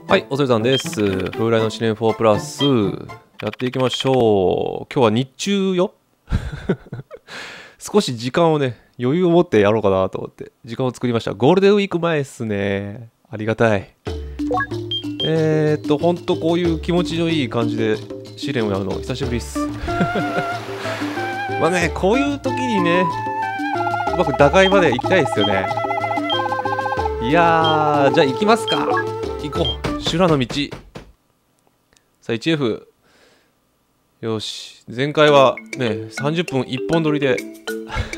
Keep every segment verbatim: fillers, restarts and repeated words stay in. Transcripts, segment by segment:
はい、お疲れさんです。風来の試練フォープラス、やっていきましょう。今日は日中よ。少し時間をね、余裕を持ってやろうかなと思って、時間を作りました。ゴールデンウィーク前っすね。ありがたい。えー、っと、ほんとこういう気持ちのいい感じで試練をやるの久しぶりっす。まあね、こういう時にね、うまく打開まで行きたいですよね。いやー、じゃあ行きますか。行こう。修羅の道。さあ、いちエフ。よし。前回はね、さんじゅっぷん一本撮りで、ね、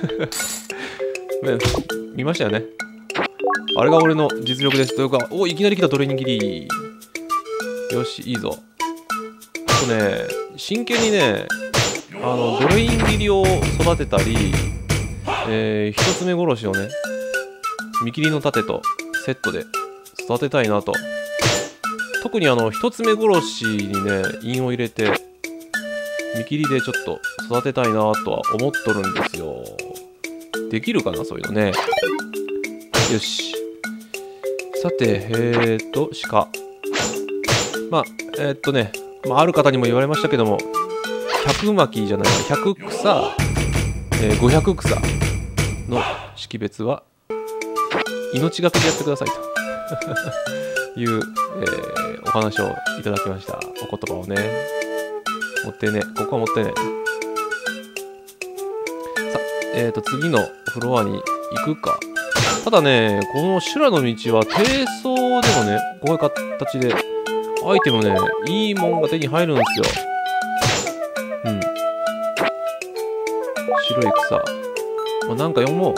見ましたよね。あれが俺の実力です。というか、お、いきなり来たトレーニング切り。よし、いいぞ。あとね、真剣にね、あの、ドレイン切りを育てたり、えー、一つ目殺しをね、見切りの盾とセットで育てたいなと。特にあの、一つ目殺しにね、印を入れて、見切りでちょっと育てたいなとは思っとるんですよ。できるかな、そういうのね。よし。さて、えーと、鹿。まあ、えー、っとね、まあ、ある方にも言われましたけども、ひゃく巻きじゃない、ひゃく草、えー、ごひゃく草の識別は、命がけでやってくださいという、えー、お話をいただきました。お言葉をね。持ってね。ここは持ってね。さあ、えーと、次のフロアに行くか。ただね、この修羅の道は低層でもね、こういう形で、アイテムね、いいもんが手に入るんですよ。うん。白い草。まあ、なんか読もう。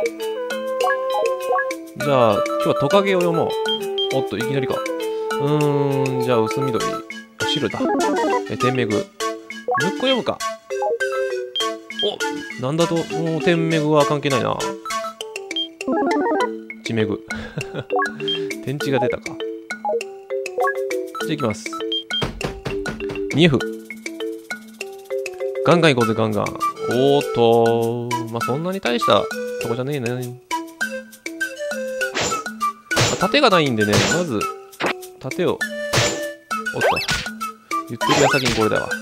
じゃあ、今日はトカゲを読もう。おっと、いきなりか。うーん、じゃあ、薄緑。あ、白だ。え、天めぐ。もう一個読むか。お、なんだと、もう天めぐは関係ないな。地めぐ。天地が出たか。じゃあ、行きます。にエフ。ガンガン行こうぜ、ガンガン。おーっと、まあ、そんなに大したとこじゃねえね。盾がないんでね、まず、盾を、おっと、言ってる矢先にこれだわ。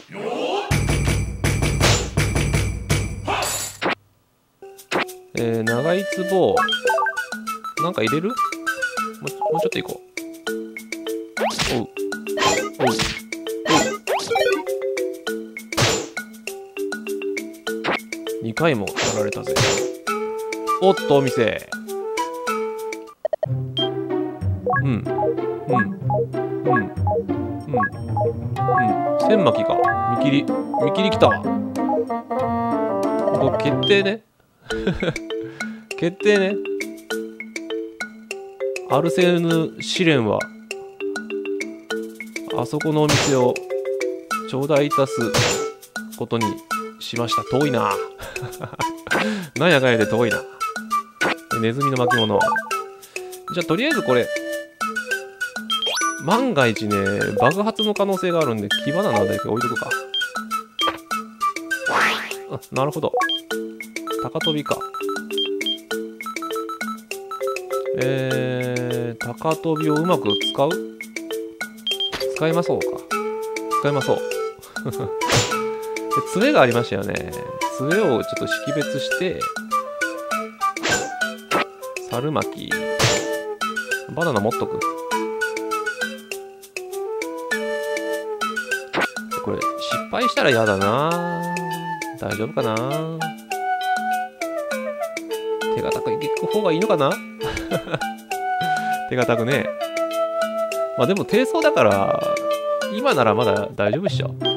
えー、長い壺、なんか入れる？もう、もうちょっと行こう。おう。おう。おう。にかいもやられたぜ。おっと、お店。うん。うん。うん。うん。うん。千巻きか。見切り。見切りきたわ。ここ決定ね。決定ね。アルセーヌ試練は、あそこのお店を頂戴いたすことにしました。遠いな。なんやかんやで遠いな。ネズミの巻物。じゃあとりあえずこれ、万が一ね、爆発の可能性があるんで、火花なんだけど置いとくか。あ、なるほど。高飛びか。えー、高飛びをうまく使う？使いまそうか。使いまそう。杖がありましたよね。杖をちょっと識別して、猿巻き。バナナ持っとく。これ、失敗したら嫌だな。大丈夫かな。手堅くいく方がいいのかな。手堅くね。まあでも低層だから、今ならまだ大丈夫っしょ。ね。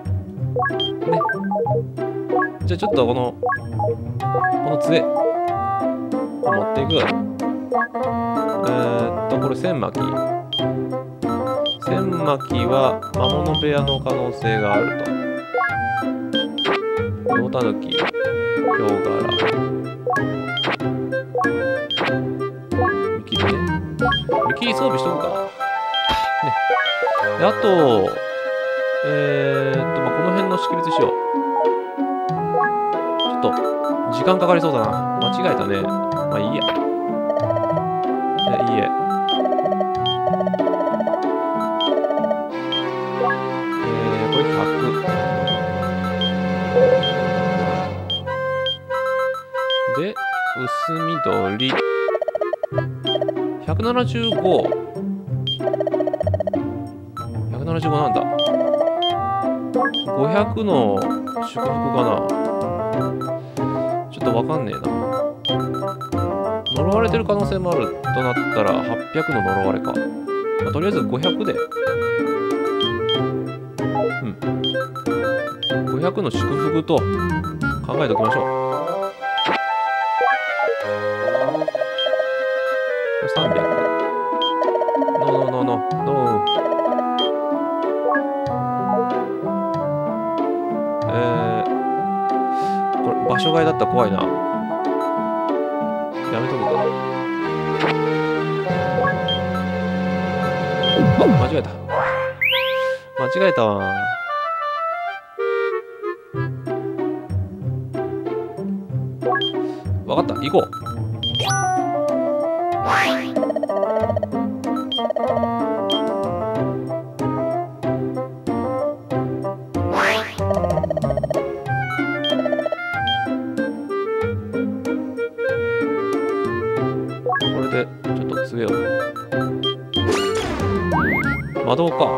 じゃあちょっとこの、この杖、持っていく。えーっと、これ千巻き。千巻きは魔物部屋の可能性があると。ノタヌキ、ヒョウ柄。見切りね。見切り装備しとくか。ね。で、あと、えーっと、まあ、この辺の識別しよう。ちょっと、時間かかりそうだな。間違えたね。まあいいや。いや、いいえ。 とりひゃくななじゅうご。ひゃくななじゅうごなんだ。ごひゃくの祝福かな。ちょっとわかんねえな。呪われてる可能性もあるとなったらはっぴゃくの呪われか。まあ、とりあえずごひゃくで。うん。ごひゃくの祝福と考えておきましょう。さんびゃく。ノーノーノーノーノー。えー、これ場所外だったら怖いな。やめとくか。あ、間違えた。間違えたわ。わかった、行こう。これでちょっと強いよ。魔導か。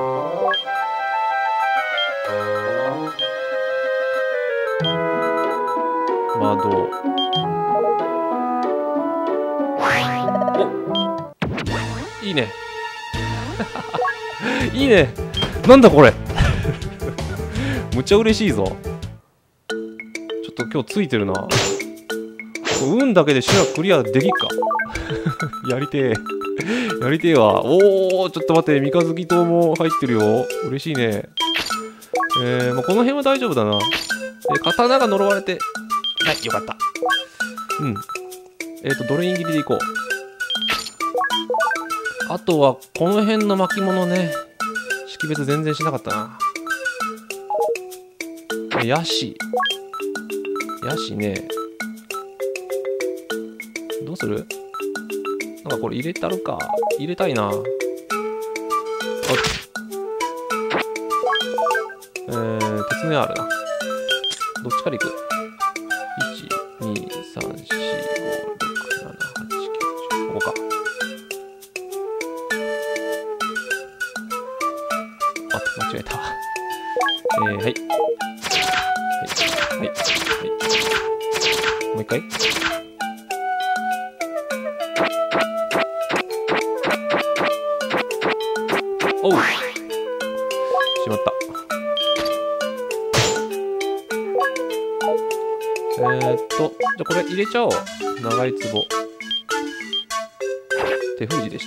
魔導。お、いいね。いいね。なんだこれ。むっちゃ嬉しいぞ。ちょっと今日ついてるな。運だけでシュラクリアできっか。やりてえ。やりてえわ。おお、ちょっと待って、三日月刀も入ってるよ。嬉しいね。えー、まあ、この辺は大丈夫だな。で、刀が呪われて。はい、よかった。うん。えっ、ー、と、ドレイン切りでいこう。あとは、この辺の巻物ね。識別全然しなかったな。ヤシ。ヤシね。どうする？なんかこれ入れたるか。入れたいな。あ、えー、鉄の矢あるな。どっちから行く？ いち、に、さん、よん、ご、ろく、なな、はち、きゅう、ここか。あっと、間違えた。えー、はい。はい。はい。はい。はい。もう一回。おう、しまった。えーっと、じゃあこれ入れちゃおう。長い壺。手封じでした。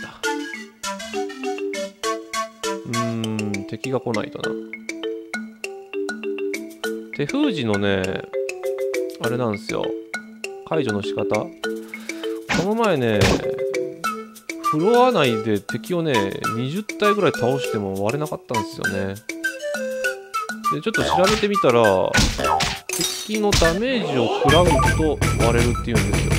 うーん、敵が来ないとな。手封じのね、あれなんですよ。解除の仕方。この前ね、フロア内で敵をね、にじゅったいぐらい倒しても割れなかったんですよね。で、ちょっと調べてみたら、敵のダメージを食らうと割れるっていうんですよ。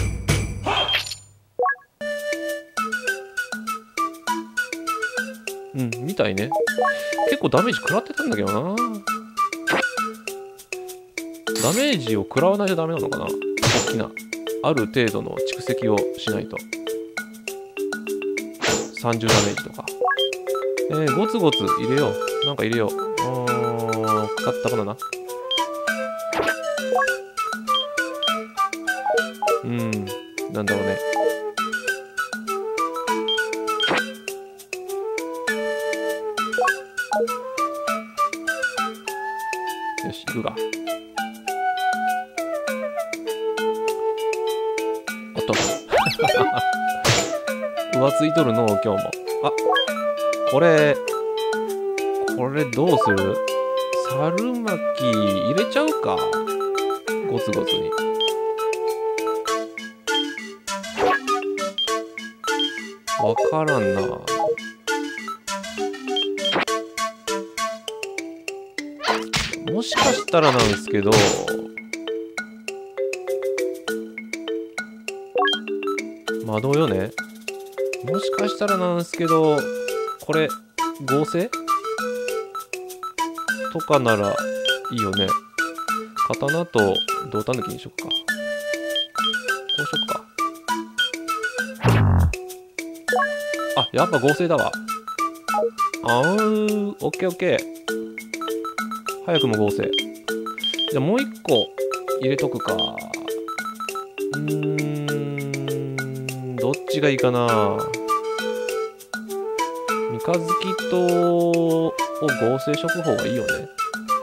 うん、みたいね。結構ダメージ食らってたんだけどな。ダメージを食らわないとダメなのかな。大きな。ある程度の蓄積をしないと。さんじゅうダメージとか。えー、ゴツゴツ入れよう。なんか入れよう。うーん、使ったバナナ。うん、なんだろうね。よし、行くか。おっと。浮ついとるの今日も。あ、これ、これどうする？猿巻き入れちゃうか。ゴツゴツに。わからんな。もしかしたらなんですけど、窓よね。もしかしたらなんですけど、これ合成とかならいいよね。刀と胴体抜きにしよっか。こうしよっか。 あ、やっぱ合成だわ。あー、オッケーオッケー。早くも合成。じゃあもう一個入れとくか。うーん、どっちがいいかな。三日月とを合成しとく方がいいよね。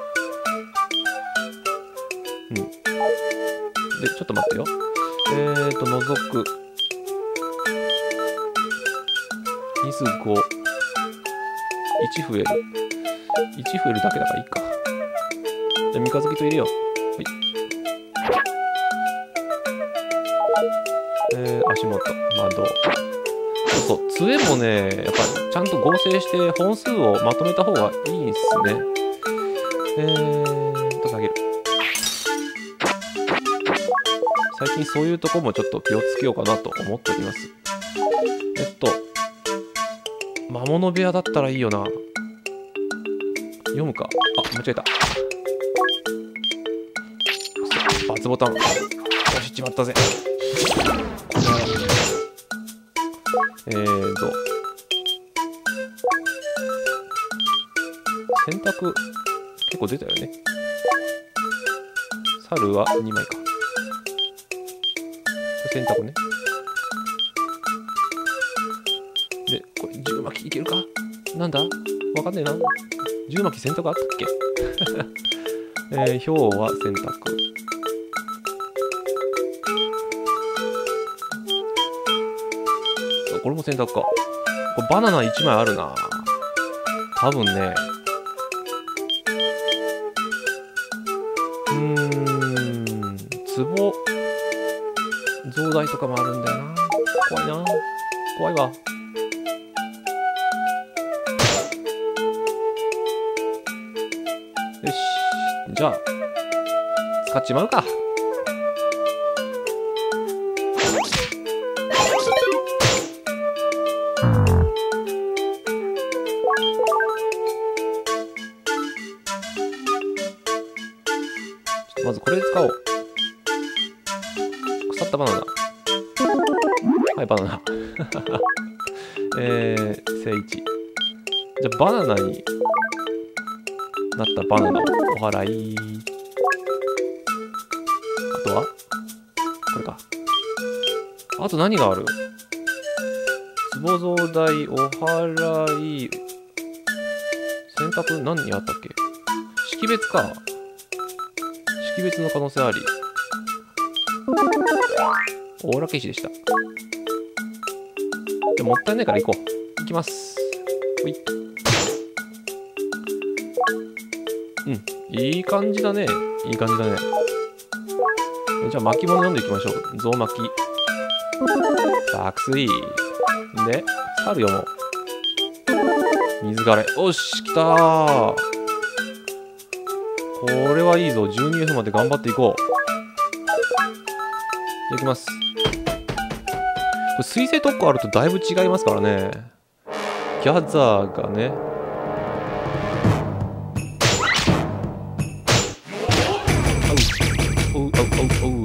うん。で、ちょっと待ってよ。えーと、覗く。に数ご。いち増える。いち増えるだけだからいいか。じゃあ、三日月と入れよう。はい。えー、足元、窓。そうそう、杖もね、やっぱりちゃんと合成して本数をまとめた方がいいっすね。えーと、下げる。最近そういうとこもちょっと気をつけようかなと思っております。えっと、魔物部屋だったらいいよな。読むか。あ、間違えた。×ボタン。よし、ちまったぜ。えーと。洗濯、結構出たよね。猿はにまいか。洗濯ね。で、これ、じゅう巻きいけるか？なんだ？わかんねえな。じゅう巻き洗濯あったっけえー、ひょうは洗濯。これも洗濯か。これバナナいちまいあるな。多分ね。うーん。壺。増大とかもあるんだよな。怖いな。怖いわ。よし。じゃあ、使っちまうか。まずこれで使おう。腐ったバナナ。はい、バナナ。えー、正位置。じゃあ、バナナになったバナナをお払い。あとはこれか。あと何がある？壺増大、お払い。洗濯何にあったっけ？識別か。識別の可能性あり。大浦消しでした。じゃもったいないから行こう。行きます。ほい。うん。いい感じだね。いい感じだね。じゃあ巻物読んでいきましょう。象巻き。爆睡。で、猿読もう。水枯れ。おし、来たー。これはいいぞ。じゅうにエフ まで頑張っていこう。いきます。これ水星特攻あるとだいぶ違いますからね。ギャザーがね。おう、おう、おう、おう。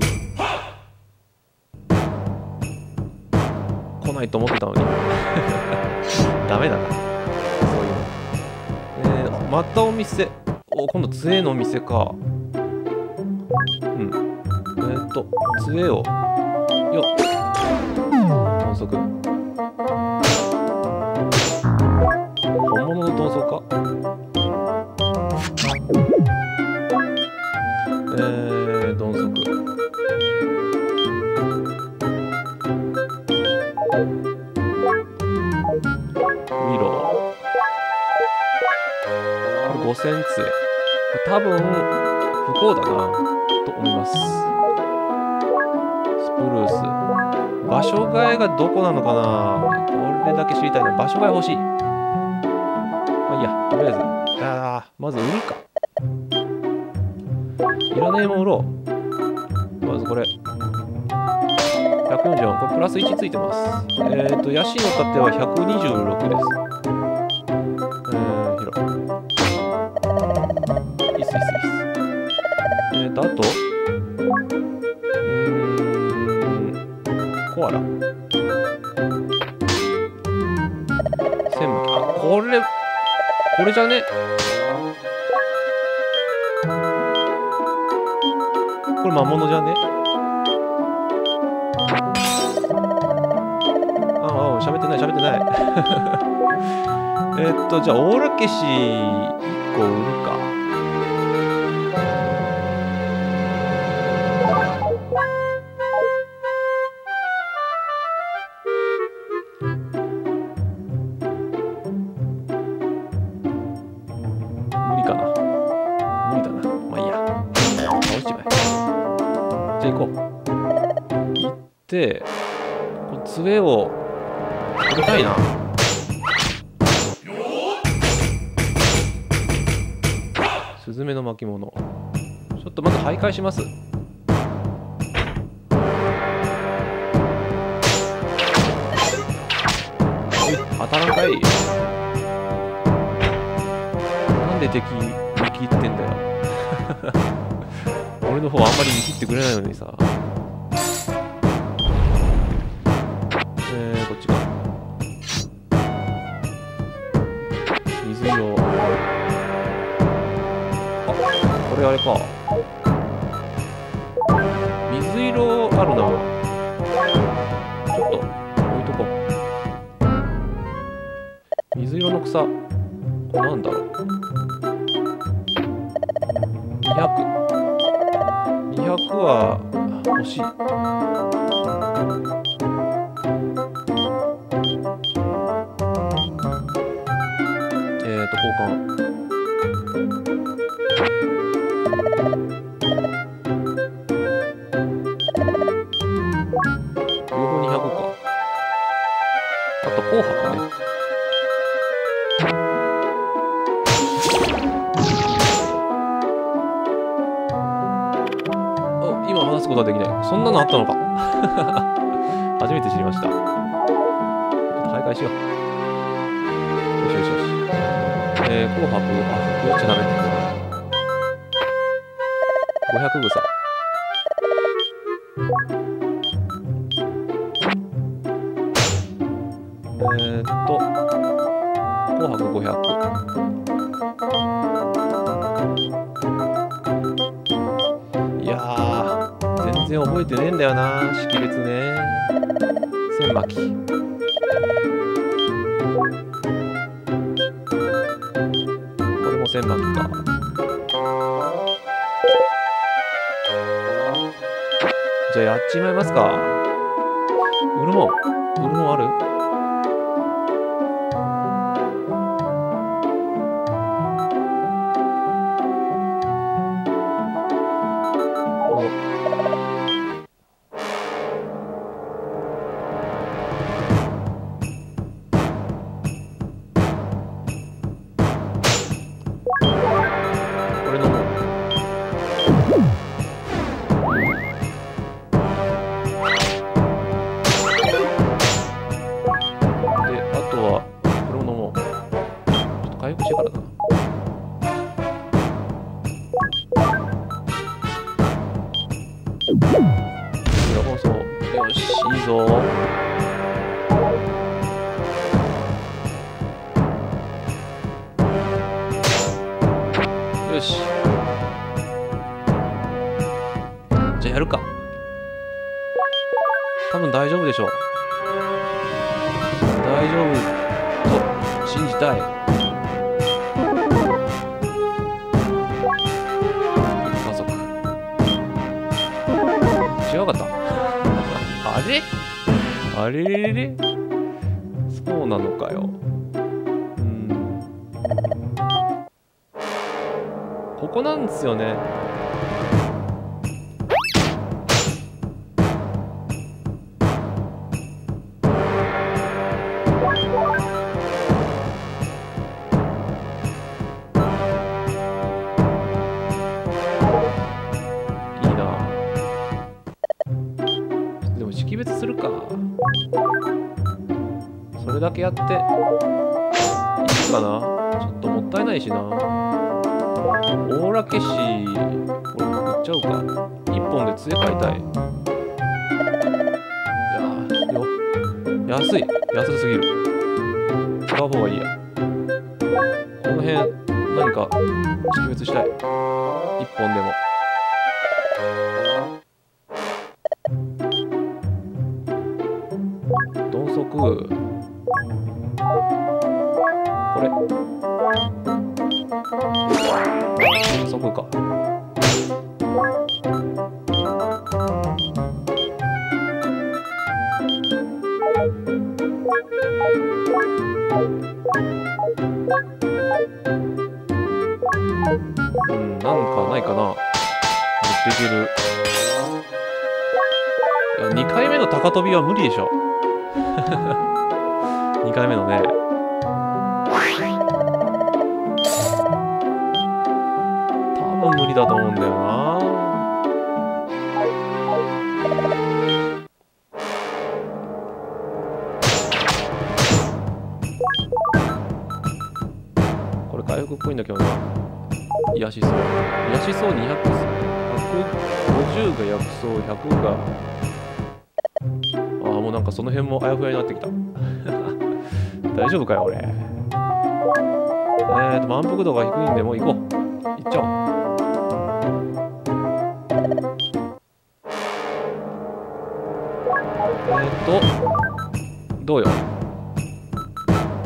来ないと思ってたのに。ダメだな。そういうの。えー、またお店。お、今度杖のお店か。うん。えー、っと、杖を。よっ。豚足。本物の豚足か。えー、豚足。ウィロー。これごせん杖。多分、不幸だな、と思います。スプルース。場所替えがどこなのかな。これだけ知りたいな。場所替え欲しい。まあいいや、とりあえず。ああ、まず売るか。いらねえもん売ろう。まずこれ。ひゃくよんじゅうよん。これプラスいちついてます。えっと、ヤシの盾はひゃくにじゅうろくです。えー、広い。いいっす、いいっす、いいっす。えーと、あと、うーん、コアラ。 千巻き。あ、これこれじゃね。これ魔物じゃね。ああ、喋ってない喋ってないえっとじゃあオーラ消しいっこ売るか。無理かな。無理だな。まあいいや。倒しちまえ。じゃあ行こう。行ってこの杖を取りたいな。スズメの巻物。ちょっとまず徘徊します。当たらんかい。なんで敵見切ってんだよ俺の方あんまり見切ってくれないのにさ。えー、こっちか。水色。あ、これあれか。水色あるな。ちょっと置いとこう。水色の草。これなんだろう。にひゃく。にひゃくは欲しい。えーと交換。両方にひゃくか。あと紅白ね。今話すことはできない。そんなのあったのか初めて知りました。ちょっと徘徊しよう。よしよしよし。えー、紅白、あ、言っちゃダメ。ごひゃくぐさ。えーっと、紅白ごひゃく。いやー、全然覚えてねえんだよな、識別ね。千巻き。これも千巻きか。じゃあやっちまいますか。売るもん、売るもんある？よし、いいぞ。よし。じゃあやるか。多分大丈夫でしょう。大丈夫と信じたい。家族。違うかった。あれあれれれそうなのかよ。うん。ここなんですよね。識別するか。それだけやっていいかな。ちょっともったいないしな。オーラ消しこれ売っちゃうか。いっぽんで杖買いたい。いやーよ安い安すぎる。 使う方がいいや。この辺何か識別したい。一本でも。鈍足、これ加速か。うん、なんかないかな。できる。いや、にかいめの高跳びは無理でしょ。にかいめのね。多分無理だと思うんだよな。これ回復っぽいんだけどな。癒しそう。癒しそうにひゃく、ひゃくごじゅうが薬草、ひゃくが。ああ、もうなんかその辺もあやふやになってきた。大丈夫かよ、俺。えーと、満腹度が低いんで、もう行こう。行っちゃおう。えーと、どうよ。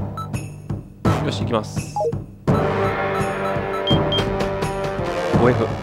よし、行きます。ごエフ。